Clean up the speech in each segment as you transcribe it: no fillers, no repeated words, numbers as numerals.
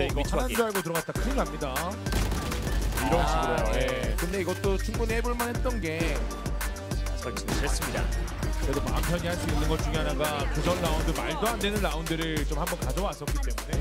이거 하나인 하나인 줄 알고 들어갔다 큰일 납니다. 이런 식으로요. 예. 근데 이것도 충분히 해볼만 했던 게 설치를 했습니다. 그래도 마음 편히 할 수 있는 것 중에 하나가 그전 라운드 말도 안 되는 라운드를 좀 한번 가져왔었기 때문에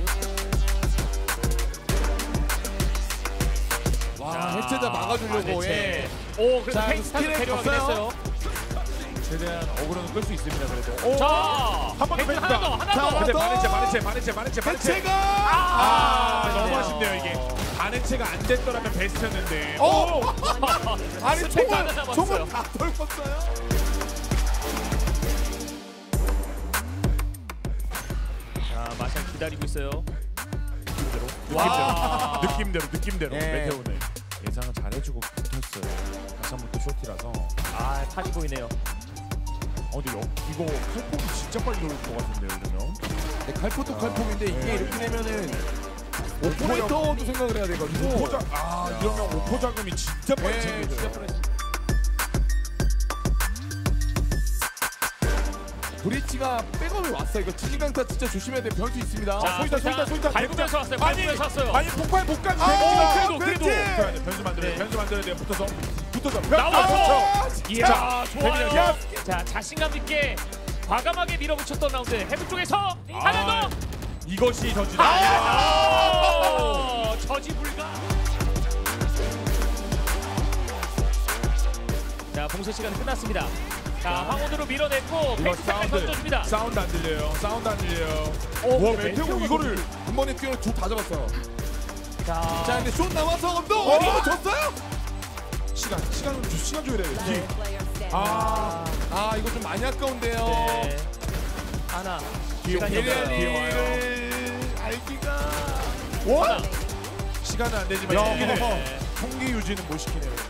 와 해체자 막아주려고 예. 오, 그래서 자, 페이스 타고 스킬에 데려가긴 졌어요. 했어요. 최대한 어그로는 끌 수 있습니다. 그래도 자, 한번 더 페이스 뺐다. 하나 더, 하나 자, 더. 근데 또! 마네체 해체가 너무 아쉽네요 이게. 바네체가 안 됐더라면 베스트였는데. 아니 스택 하나 남았어요. 총을 다 떨궜어요. 자, 마샬 기다리고 있어요. 와 느낌대로 예. 메테오는 예상은 잘해주고 붙었어요. 다시 한번 또 쇼티라서. 아, 판이 보이네요. 근데 이거 칼폭이 진짜 빨리 돌릴 것 같은데요 이러면. 네, 칼포도 칼폭인데 이게 네. 이렇게 되면은 오퍼레이터도 생각을 해야 돼가지고 오포자 이러면 오포 자금이 진짜 빨리 네, 챙겨져요. 진짜 빨리. 브리치가 백업이 왔어. 이거 치즈강타 진짜 조심해야 돼. 변수 있습니다. 자, 소이다. 밟으면서 왔어요. 밟으면서 왔어요. 아니 폭발 못 가는 그래도. 변수 만들어야 돼. 변수 만들어야 돼. 붙어서 나와서! 이야, 자, 좋아요. 야. 자, 자신감 있게 과감하게 밀어붙였던 라운드. 헤븐 쪽에서 하나 더. 이것이 저지다. 저지 불가. 자, 봉쇄 시간 끝났습니다. 자, 황혼으로 밀어냈고 페이스까지 던져줍니다. 사운드 안 들려요. 오, 와 근데 메테오 이거를 한 번에 뛰어 다 잡았어요. 자, 자 근데 숏 남아서 언더 이거 졌어요? 시간 줘야 돼요. 네. 아 이거 좀 많이 아까운데요. 네. 하나. 시간이 없어요. 예리를 알기가 하나. 시간은 안 되지만 야. 총기 유지는 못 시키네요.